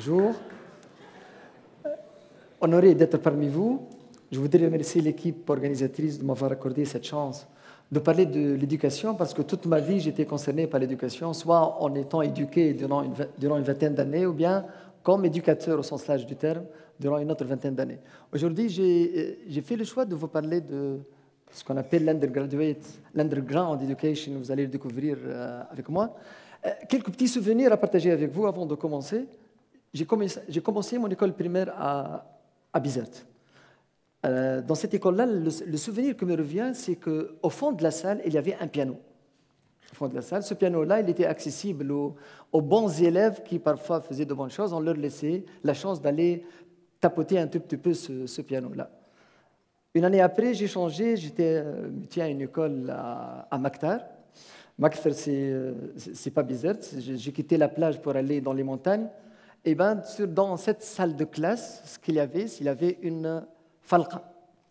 Bonjour. Honoré d'être parmi vous. Je voudrais remercier l'équipe organisatrice de m'avoir accordé cette chance de parler de l'éducation parce que toute ma vie, j'étais concerné par l'éducation, soit en étant éduqué durant une vingtaine d'années ou bien comme éducateur au sens large du terme durant une autre vingtaine d'années. Aujourd'hui, j'ai fait le choix de vous parler de ce qu'on appelle l'underground education. Vous allez le découvrir avec moi. Quelques petits souvenirs à partager avec vous avant de commencer. J'ai commencé mon école primaire à Bizerte. Dans cette école-là, le souvenir qui me revient, c'est qu'au fond de la salle, il y avait un piano. Au fond de la salle, ce piano-là, il était accessible aux bons élèves qui parfois faisaient de bonnes choses. On leur laissait la chance d'aller tapoter un tout petit peu ce piano-là. Une année après, j'ai changé, j'étais à une école à Maktar. Maktar, c'est pas Bizerte. J'ai quitté la plage pour aller dans les montagnes. Et bien, dans cette salle de classe, ce qu'il y avait une falqa.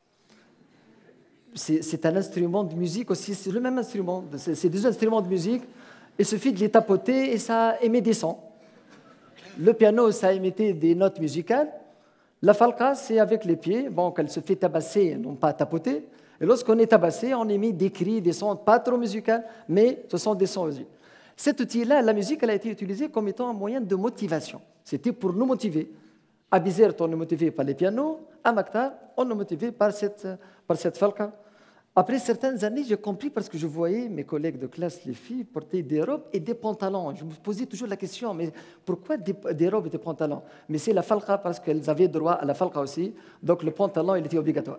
C'est un instrument de musique aussi, c'est le même instrument, c'est deux instruments de musique. Il suffit de les tapoter et ça émet des sons. Le piano, ça émettait des notes musicales. La falqa, c'est avec les pieds, bon, qu'elle se fait tabasser, non pas tapoter. Et lorsqu'on est tabassé, on émet des cris, des sons pas trop musicaux, mais ce sont des sons aussi. Cet outil-là, la musique, elle a été utilisée comme étant un moyen de motivation. C'était pour nous motiver. À Bizerte, on est motivé par les pianos. À Maktar, on est motivé par cette falqa. Après certaines années, j'ai compris parce que je voyais mes collègues de classe, les filles, porter des robes et des pantalons. Je me posais toujours la question, mais pourquoi des robes et des pantalons? Mais c'est la falqa parce qu'elles avaient droit à la falqa aussi. Donc le pantalon, il était obligatoire.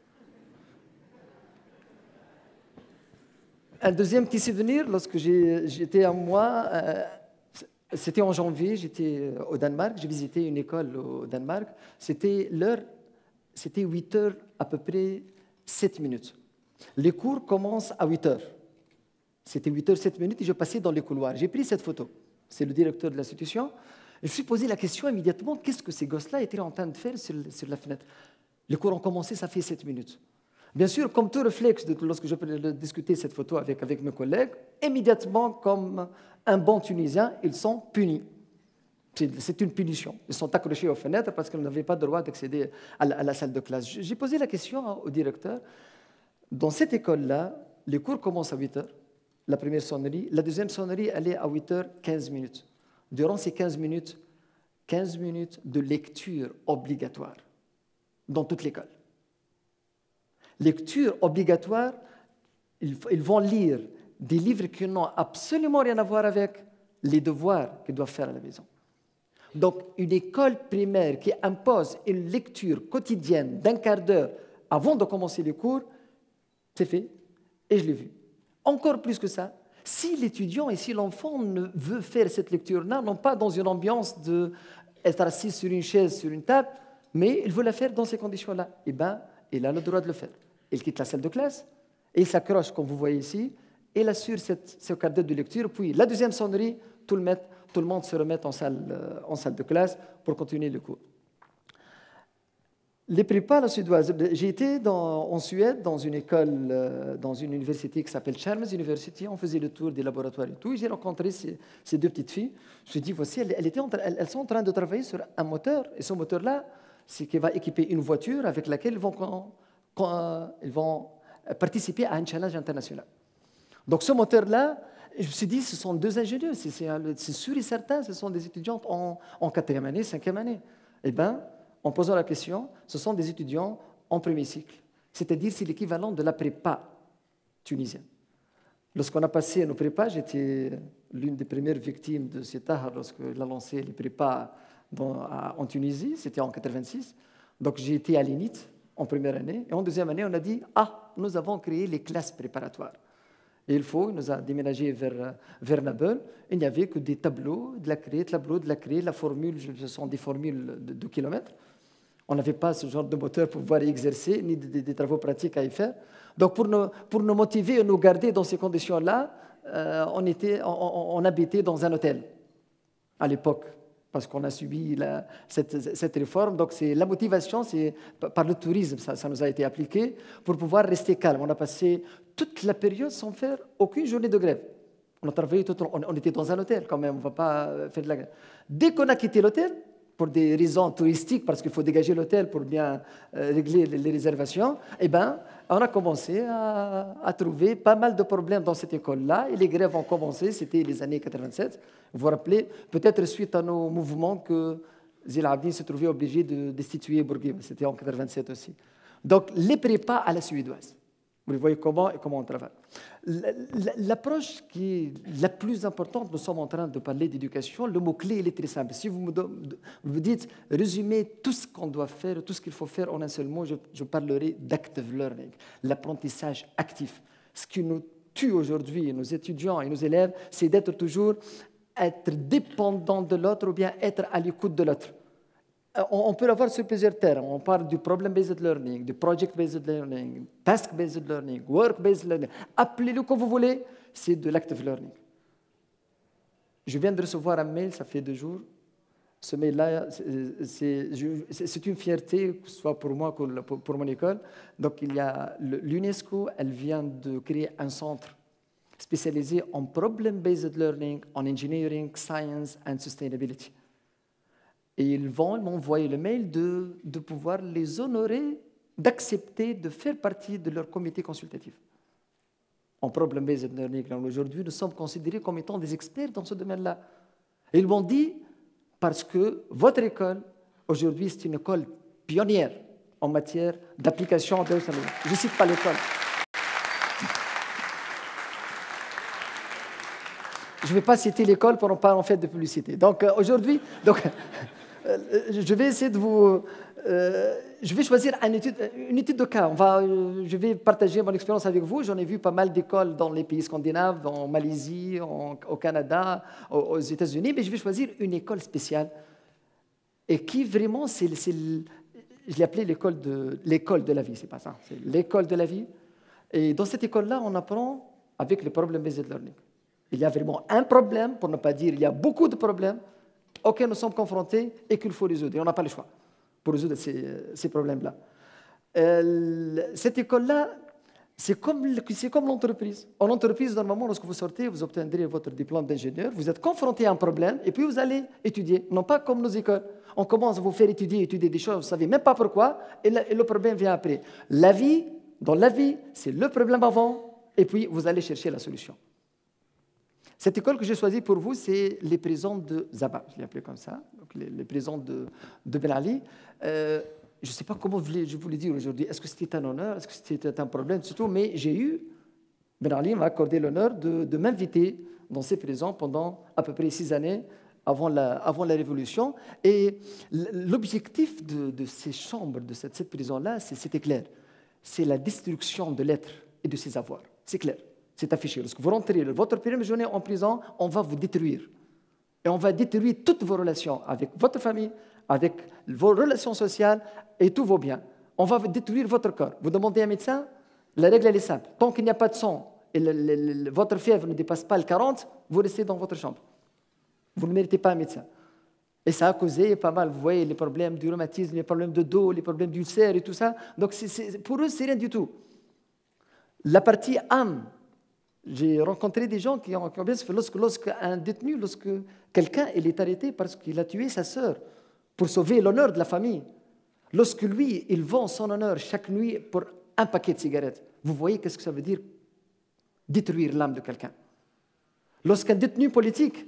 Un deuxième petit souvenir, lorsque j'étais à moi, c'était en janvier, j'étais au Danemark, j'ai visité une école au Danemark. C'était 8 heures, à peu près 7 minutes. Les cours commencent à 8 heures. C'était 8 heures, 7 minutes et je passais dans les couloirs. J'ai pris cette photo. C'est le directeur de l'institution. Je me suis posé la question immédiatement, qu'est-ce que ces gosses-là étaient en train de faire sur la fenêtre? Les cours ont commencé, ça fait 7 minutes. Bien sûr, comme tout réflexe, lorsque je discutais cette photo avec mes collègues, immédiatement, comme un bon Tunisien, ils sont punis. C'est une punition. Ils sont accrochés aux fenêtres parce qu'ils n'avaient pas le droit d'accéder à la salle de classe. J'ai posé la question au directeur. Dans cette école-là, les cours commencent à 8 heures, la première sonnerie. La deuxième sonnerie, elle est à 8 heures 15 minutes. Durant ces 15 minutes de lecture obligatoire dans toute l'école. Lecture obligatoire, ils vont lire des livres qui n'ont absolument rien à voir avec les devoirs qu'ils doivent faire à la maison. Donc, une école primaire qui impose une lecture quotidienne d'un quart d'heure avant de commencer les cours, c'est fait, et je l'ai vu. Encore plus que ça, si l'étudiant et si l'enfant ne veut faire cette lecture-là, non pas dans une ambiance d'être assis sur une chaise, sur une table, mais il veut la faire dans ces conditions-là, eh bien, il a le droit de le faire. Il quitte la salle de classe, et il s'accroche, comme vous voyez ici, et il assure ce quart d'heure de lecture, puis la deuxième sonnerie, tout le monde se remet en salle de classe pour continuer le cours. Les prépas suédoises. J'ai été en Suède, dans une école, dans une université qui s'appelle Chalmers University. On faisait le tour des laboratoires et tout. Et j'ai rencontré ces deux petites filles. Je me suis dit, voici, elles sont en train de travailler sur un moteur. Et ce moteur-là, c'est qui va équiper une voiture avec laquelle ils vont participer à un challenge international. Donc ce moteur-là, je me suis dit, ce sont deux ingénieurs. C'est sûr et certain, ce sont des étudiantes en 4e année, 5e année. Eh bien, en posant la question, ce sont des étudiants en premier cycle. C'est-à-dire, c'est l'équivalent de la prépa tunisienne. Lorsqu'on a passé nos prépas, j'étais l'une des premières victimes de cet art lorsqu'il a lancé les prépas en Tunisie, c'était en 1986. Donc j'ai été à l'ENIT en première année. Et en deuxième année, on a dit, nous avons créé les classes préparatoires. Et il nous a déménagé vers Nabeul. Il n'y avait que des tableaux de la craie, la formule, ce sont des formules de kilomètres. On n'avait pas ce genre de moteur pour pouvoir y exercer, ni des travaux pratiques à y faire. Donc pour nous motiver et nous garder dans ces conditions-là, on habitait dans un hôtel à l'époque, parce qu'on a subi cette réforme. Donc la motivation, c'est par le tourisme, ça nous a été appliqué, pour pouvoir rester calme. On a passé toute la période sans faire aucune journée de grève. On a travaillé on était dans un hôtel quand même, on ne va pas faire de la grève. Dès qu'on a quitté l'hôtel, pour des raisons touristiques, parce qu'il faut dégager l'hôtel pour bien régler les réservations, eh ben, on a commencé à trouver pas mal de problèmes dans cette école-là. Et les grèves ont commencé, c'était les années 87. Vous vous rappelez, peut-être suite à nos mouvements que Zine el-Abidine se trouvait obligé de destituer Bourguiba. C'était en 87 aussi. Donc, les prépas à la suédoise. Vous voyez comment on travaille. L'approche qui est la plus importante, nous sommes en train de parler d'éducation, le mot-clé, il est très simple. Si vous me dites, résumez tout ce qu'on doit faire, tout ce qu'il faut faire en un seul mot, je parlerai d'active learning, l'apprentissage actif. Ce qui nous tue aujourd'hui, nos étudiants et nos élèves, c'est d'être toujours être dépendant de l'autre ou bien être à l'écoute de l'autre. On peut l'avoir sur plusieurs termes. On parle du problem-based learning, du project-based learning, task-based learning, work-based learning. Appelez-le comme vous voulez, c'est de l'active learning. Je viens de recevoir un mail, ça fait 2 jours. Ce mail-là, c'est une fierté, que ce soit pour moi que pour mon école. Donc, il y a l'UNESCO, elle vient de créer un centre spécialisé en problem-based learning, en engineering, science and sustainability. Et ils vont m'envoyer le mail de pouvoir les honorer, d'accepter de faire partie de leur comité consultatif. En problem-based learning, aujourd'hui, nous sommes considérés comme étant des experts dans ce domaine-là. Et ils m'ont dit, parce que votre école, aujourd'hui, c'est une école pionnière en matière d'application de... Je ne cite pas l'école. Je ne vais pas citer l'école pour ne pas en faire de publicité. Donc, aujourd'hui... je vais essayer de vous... je vais choisir une étude de cas. Je vais partager mon expérience avec vous. J'en ai vu pas mal d'écoles dans les pays scandinaves, en Malaisie, au Canada, aux États-Unis, mais je vais choisir une école spéciale. Et qui vraiment, je l'ai appelée l'école de la vie, c'est pas ça. C'est l'école de la vie. Et dans cette école-là, on apprend avec le problem-based learning. Il y a vraiment un problème, pour ne pas dire il y a beaucoup de problèmes, auxquels nous sommes confrontés et qu'il faut résoudre. Et on n'a pas le choix pour résoudre ces problèmes-là. Cette école-là, c'est comme l'entreprise. En entreprise, normalement, lorsque vous sortez, vous obtiendrez votre diplôme d'ingénieur, vous êtes confronté à un problème et puis vous allez étudier. Non pas comme nos écoles. On commence à vous faire étudier des choses, vous ne savez même pas pourquoi, et le problème vient après. Dans la vie, c'est le problème avant, et puis vous allez chercher la solution. Cette école que j'ai choisie pour vous, c'est les prisons de Zaba, je l'ai appelée comme ça, donc les prisons de Ben Ali. Je ne sais pas comment je voulais dire aujourd'hui, est-ce que c'était un honneur, est-ce que c'était un problème, surtout, mais Ben Ali m'a accordé l'honneur de m'inviter dans ces prisons pendant à peu près 6 années avant la Révolution. Et l'objectif de ces chambres, de cette prison-là, c'était clair. C'est la destruction de l'être et de ses avoirs. C'est clair. C'est affiché. Lorsque vous rentrez votre première journée en prison, on va vous détruire. Et on va détruire toutes vos relations avec votre famille, avec vos relations sociales et tous vos biens. On va détruire votre corps. Vous demandez à un médecin, la règle elle est simple. Tant qu'il n'y a pas de sang et votre fièvre ne dépasse pas le 40, vous restez dans votre chambre. Vous ne méritez pas un médecin. Et ça a causé pas mal, vous voyez, les problèmes du rhumatisme, les problèmes de dos, les problèmes d'ulcères et tout ça. Donc pour eux, c'est rien du tout. La partie âme, j'ai rencontré des gens qui ont bien fait lorsqu'un détenu, lorsque quelqu'un est arrêté parce qu'il a tué sa sœur pour sauver l'honneur de la famille. Lorsque lui, il vend son honneur chaque nuit pour un paquet de cigarettes. Vous voyez qu'est-ce que ça veut dire détruire l'âme de quelqu'un. Lorsqu'un détenu politique,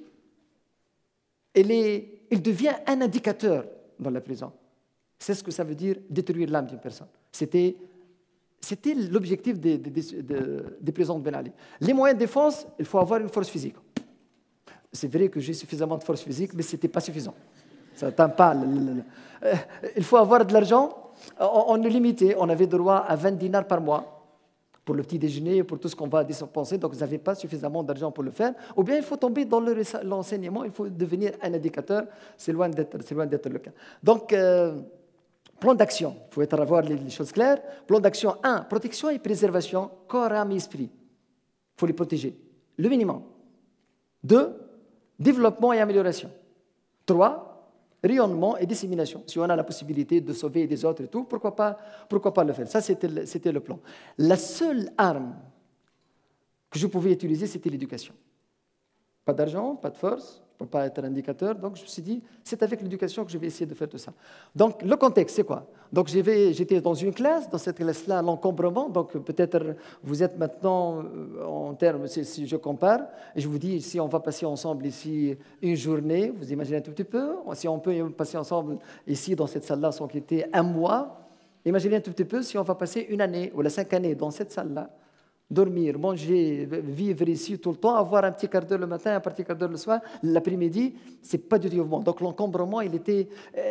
il devient un indicateur dans la prison. C'est ce que ça veut dire détruire l'âme d'une personne. C'était l'objectif des prisons de Ben Ali. Les moyens de défense, il faut avoir une force physique. C'est vrai que j'ai suffisamment de force physique, mais ce n'était pas suffisant. Ça n'atteint pas. Il faut avoir de l'argent. On est limité. On avait droit à 20 dinars par mois pour le petit déjeuner, pour tout ce qu'on va dépenser. Donc, vous n'avez pas suffisamment d'argent pour le faire. Ou bien, il faut tomber dans l'enseignement. Il faut devenir un indicateur. C'est loin d'être le cas. Donc, plan d'action, il faut avoir les choses claires. Plan d'action 1, protection et préservation, corps, âme et esprit. Il faut les protéger, le minimum. 2, développement et amélioration. 3, rayonnement et dissémination. Si on a la possibilité de sauver des autres et tout, pourquoi pas le faire. Ça, c'était le plan. La seule arme que je pouvais utiliser, c'était l'éducation. Pas d'argent, pas de force, ne peux pas être indicateur. Donc, je me suis dit, c'est avec l'éducation que je vais essayer de faire tout ça. Donc, le contexte, c'est quoi? Donc, j'étais dans une classe, dans cette classe-là, l'encombrement. Donc, peut-être, vous êtes maintenant, en termes, si je compare, et je vous dis, si on va passer ensemble ici une journée, vous imaginez un tout petit peu, si on peut passer ensemble ici, dans cette salle-là, sans quitter un mois, imaginez un tout petit peu si on va passer une année ou 5 années dans cette salle-là, dormir, manger, vivre ici tout le temps, avoir un petit quart d'heure le matin, un petit quart d'heure le soir, l'après-midi, c'est pas du tout mouvement. Donc l'encombrement, il était,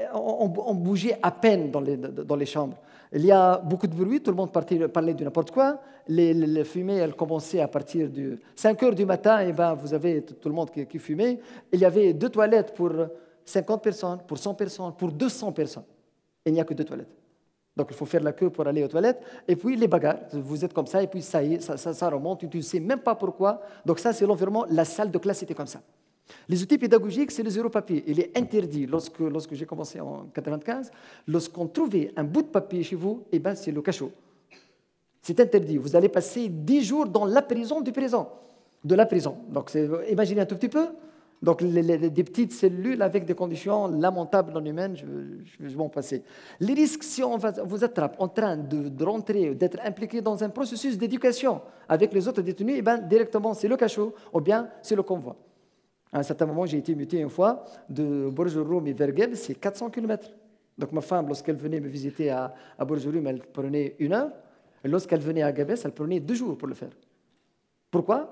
on bougeait à peine dans les chambres. Il y a beaucoup de bruit, tout le monde parlait de n'importe quoi. Les fumées, elles commençaient à partir de 5 heures du matin, et ben vous avez tout le monde qui fumait. Il y avait 2 toilettes pour 50 personnes, pour 100 personnes, pour 200 personnes. Il n'y a que 2 toilettes. Donc, il faut faire la queue pour aller aux toilettes. Et puis, les bagarres. Vous êtes comme ça, et puis ça y est, ça remonte. Tu ne sais même pas pourquoi. Donc, ça, c'est l'environnement. La salle de classe était comme ça. Les outils pédagogiques, c'est le zéro papier. Il est interdit, lorsque j'ai commencé en 1995, lorsqu'on trouvait un bout de papier chez vous, eh ben, c'est le cachot. C'est interdit. Vous allez passer 10 jours dans la prison du présent. De la prison. Donc, imaginez un tout petit peu. Donc, des petites cellules avec des conditions lamentables non humaines, je vais m'en passer. Les risques, si on vous attrape en train de rentrer, d'être impliqué dans un processus d'éducation avec les autres détenus, eh bien, directement, c'est le cachot ou bien c'est le convoi. À un certain moment, j'ai été muté une fois de Bordeaux et vers Geb, c'est 400 km. Donc, ma femme, lorsqu'elle venait me visiter à Bordeaux, elle prenait 1 heure. Et lorsqu'elle venait à Gabès, elle prenait 2 jours pour le faire. Pourquoi ?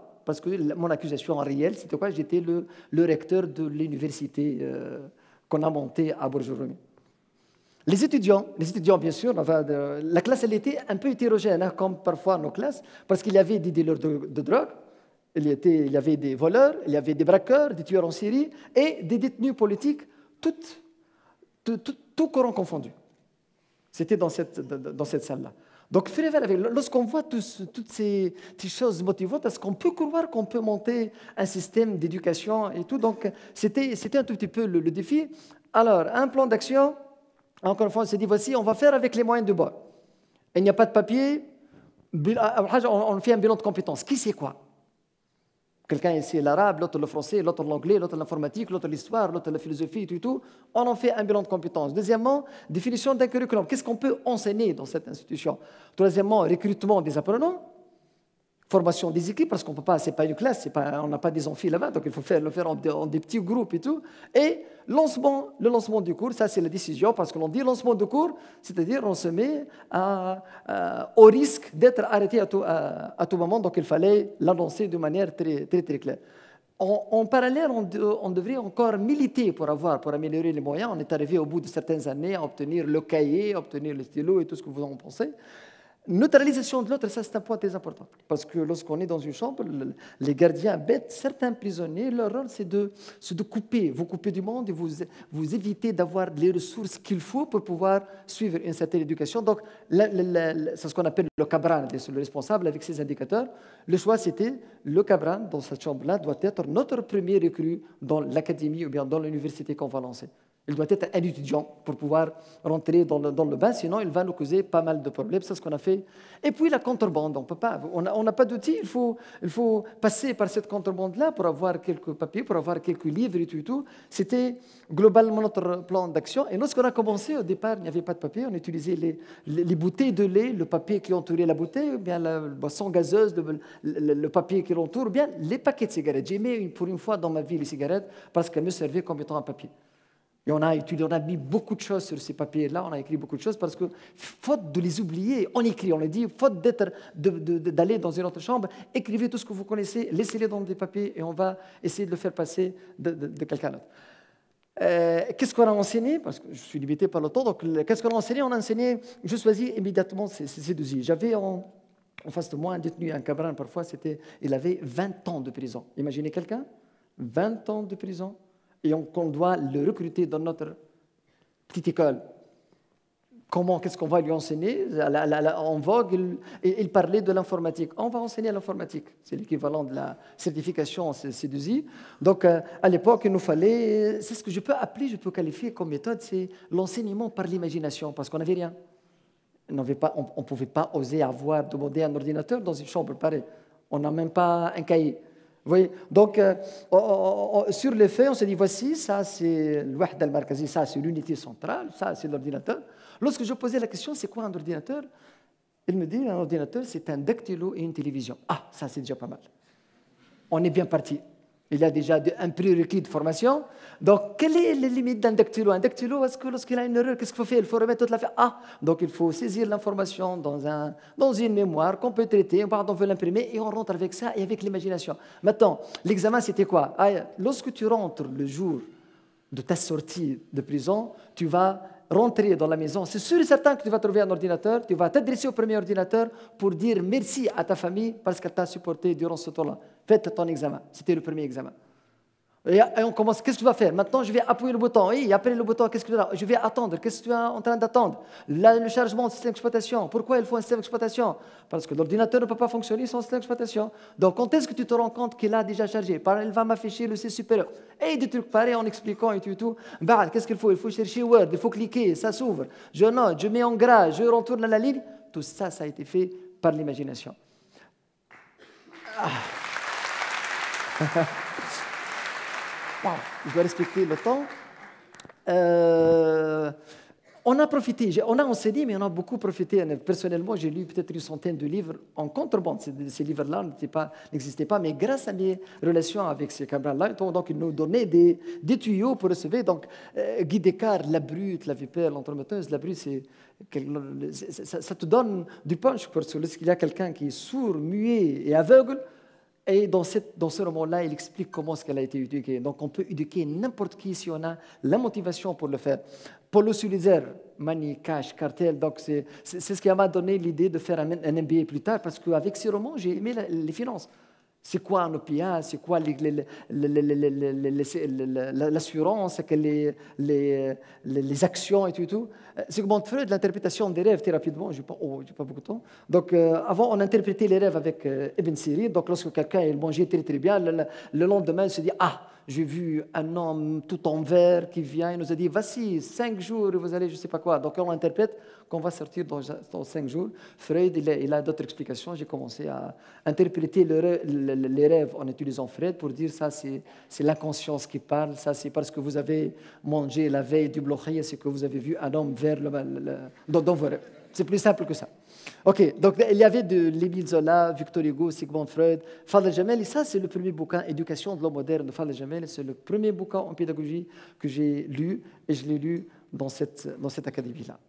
Parce que mon accusation en réel, c'était quoi? J'étais le recteur de l'université qu'on a montée à Bordeaux. Les étudiants, bien sûr, la classe, elle était un peu hétérogène, hein, comme parfois nos classes, parce qu'il y avait des dealers de drogue, il y avait des voleurs, il y avait des braqueurs, des tueurs en série et des détenus politiques, tout courant confondu. C'était dans cette salle-là. Donc, lorsqu'on voit toutes ces choses motivantes, est-ce qu'on peut croire qu'on peut monter un système d'éducation et tout? Donc, c'était un tout petit peu le défi. Alors, un plan d'action, encore une fois, on s'est dit, voici, on va faire avec les moyens de bord. Il n'y a pas de papier, on fait un bilan de compétences. Qui sait quoi? Quelqu'un ici l'arabe, l'autre le français, l'autre l'anglais, l'autre l'informatique, l'autre l'histoire, l'autre la philosophie, tout. On en fait un bilan de compétences. Deuxièmement, définition d'un curriculum. Qu'est-ce qu'on peut enseigner dans cette institution? Troisièmement, recrutement des apprenants. Formation des équipes, parce qu'on ne peut pas, ce n'est pas une classe, on n'a pas des amphis là-bas, donc il faut le faire en des petits groupes et tout. Et le lancement du cours, ça c'est la décision, parce que l'on dit lancement de cours, c'est-à-dire on se met au risque d'être arrêté à tout moment, donc il fallait l'annoncer de manière très, très, très claire. En parallèle, on devrait encore militer pour améliorer les moyens. On est arrivé au bout de certaines années à obtenir le cahier, à obtenir le stylo et tout ce que vous en pensez. Neutralisation de l'autre, ça c'est un point très important. Parce que lorsqu'on est dans une chambre, les gardiens bêtes, certains prisonniers, leur rôle c'est de couper, vous couper du monde et vous éviter d'avoir les ressources qu'il faut pour pouvoir suivre une certaine éducation. Donc, c'est ce qu'on appelle le cabran, le responsable avec ses indicateurs. Le choix c'était, le cabran dans cette chambre-là doit être notre premier recrue dans l'académie ou bien dans l'université qu'on va lancer. Il doit être un étudiant pour pouvoir rentrer dans le bain, sinon il va nous causer pas mal de problèmes. C'est ce qu'on a fait. Et puis la contrebande, on n'a pas d'outils, il faut passer par cette contrebande-là pour avoir quelques papiers, pour avoir quelques livres et tout. C'était globalement notre plan d'action. Et lorsqu'on a commencé, au départ, il n'y avait pas de papier, on utilisait les bouteilles de lait, le papier qui entourait la bouteille, ou bien la boisson gazeuse, le papier qui l'entoure, ou bien les paquets de cigarettes. J'ai aimé pour une fois dans ma vie les cigarettes parce qu'elles me servaient comme étant un papier. Et on a mis beaucoup de choses sur ces papiers-là, on a écrit beaucoup de choses parce que, faute de les oublier, on écrit, on les dit, faute d'aller dans une autre chambre, écrivez tout ce que vous connaissez, laissez-les dans des papiers et on va essayer de le faire passer de quelqu'un d'autre. Qu'est-ce qu'on a enseigné? Parce que je suis limité par le temps, donc qu'est-ce qu'on a enseigné? On a enseigné, je choisis immédiatement ces deux îles. J'avais en face de moi un détenu, un cabran, parfois, il avait 20 ans de prison. Imaginez quelqu'un, 20 ans de prison. Et qu'on doit le recruter dans notre petite école. Qu'est-ce qu'on va lui enseigner? En vogue, il parlait de l'informatique. On va enseigner l'informatique. C'est l'équivalent de la certification C2I. Donc, à l'époque, il nous fallait... C'est ce que je peux qualifier comme méthode, c'est l'enseignement par l'imagination, parce qu'on n'avait rien. On ne pouvait pas oser demander un ordinateur dans une chambre pareille. On n'a même pas un cahier. Vous voyez? Donc, sur les faits, on se dit, voici, ça c'est le Wahda al-Markazi, ça c'est l'unité centrale, ça c'est l'ordinateur. Lorsque je posais la question, c'est quoi un ordinateur? Il me dit, un ordinateur, c'est un dactylo et une télévision. Ah, ça c'est déjà pas mal. On est bien parti. Il y a déjà un prérequis de formation. Donc, quelles sont les limites d'un dactylo? Un dactylo, est-ce que lorsqu'il a une erreur, qu'est-ce qu'il faut faire? Il faut remettre toute l'affaire. Ah, donc il faut saisir l'information dans une mémoire qu'on peut traiter, on veut l'imprimer et on rentre avec ça et avec l'imagination. Maintenant, l'examen, c'était quoi? Ah, lorsque tu rentres le jour de ta sortie de prison, tu vas rentrer dans la maison. C'est sûr et certain que tu vas trouver un ordinateur, tu vas t'adresser au premier ordinateur pour dire merci à ta famille parce qu'elle t'a supporté durant ce temps-là. Faites ton examen. C'était le premier examen. Et on commence, qu'est-ce que tu vas faire? Maintenant, je vais appuyer le bouton. Oui, après le bouton, qu'est-ce que tu vas faire? Je vais attendre. Qu'est-ce que tu es en train d'attendre? Le chargement du système d'exploitation. Pourquoi il faut un système d'exploitation? Parce que l'ordinateur ne peut pas fonctionner sans système d'exploitation. Donc, quand est-ce que tu te rends compte qu'il a déjà chargé? Il va m'afficher le C supérieur. Et des trucs pareils en expliquant et tout. Bah, qu'est-ce qu'il faut? Il faut chercher Word, il faut cliquer, ça s'ouvre. Je note, je mets en gras, je retourne à la ligne. Tout ça, ça a été fait par l'imagination. Ah. Wow, je dois respecter le temps. On a profité, on a enseigné, mais on a beaucoup profité. Personnellement, j'ai lu peut-être une centaine de livres en contrebande. Ces livres-là n'existaient pas, mais grâce à mes relations avec ces camarades-là, donc ils nous donnaient des tuyaux pour recevoir. Donc, Guy Descartes, la brute, la vipère, l'entremetteuse, la brute, ça te donne du punch. Parce que lorsqu'il y a quelqu'un qui est sourd, muet et aveugle, et dans ce roman-là, il explique comment est-ce qu'elle a été éduquée. Donc, on peut éduquer n'importe qui si on a la motivation pour le faire. Paulo Sulzer, Money, Cash, Cartel, donc c'est ce qui m'a donné l'idée de faire un MBA plus tard, parce qu'avec ces romans, j'ai aimé les finances. C'est quoi un OPA? C'est quoi l'assurance? Les actions et tout. Sigmund Freud, l'interprétation des rêves, très rapidement, je n'ai pas beaucoup de temps. Donc, avant, on interprétait les rêves avec Ibn Siri. Donc, lorsque quelqu'un mangeait très très bien, le lendemain, il se dit « Ah, j'ai vu un homme tout en vert qui vient et nous a dit « Voici, 5 jours, vous allez je ne sais pas quoi. » Donc, on interprète qu'on va sortir dans 5 jours. Freud, il a d'autres explications. J'ai commencé à interpréter les rêves en utilisant Freud pour dire ça, c'est l'inconscience qui parle. Ça, c'est parce que vous avez mangé la veille du blochia, c'est que vous avez vu un homme vert dans vos rêves. C'est plus simple que ça. OK, donc il y avait de Émile Zola, Victor Hugo, Sigmund Freud, Fadl Jamel, et ça, c'est le premier bouquin, Éducation de l'homme moderne de Fadl Jamel. C'est le premier bouquin en pédagogie que j'ai lu, et je l'ai lu dans cette académie-là.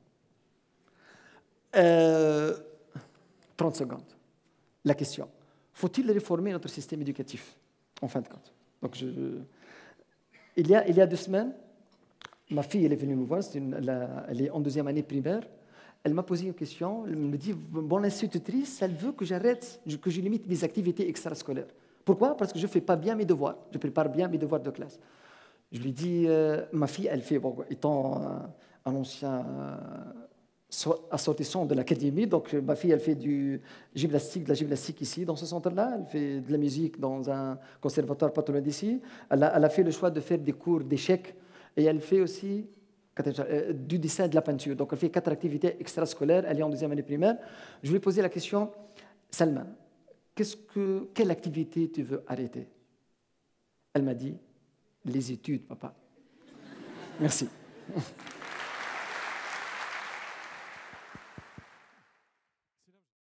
30 secondes. La question. Faut-il réformer notre système éducatif, en fin de compte? Donc, il y a 2 semaines, ma fille elle est venue me voir, elle est en 2e année primaire. Elle m'a posé une question, elle me dit, bon, l'institutrice, elle veut que j'arrête, que je limite mes activités extrascolaires. Pourquoi? Parce que je ne fais pas bien mes devoirs, je ne prépare bien mes devoirs de classe. Je lui dis, ma fille, elle fait, bon, étant un ancien assortissant de l'académie, donc ma fille, elle fait de la gymnastique ici, dans ce centre-là, elle fait de la musique dans un conservatoire pas trop loin d'ici, elle a fait le choix de faire des cours d'échecs, et elle fait aussi du dessin et de la peinture. Donc, elle fait 4 activités extrascolaires. Elle est en 2e année primaire. Je lui ai posé la question, Salma, quelle activité tu veux arrêter? Elle m'a dit, les études, papa. Merci.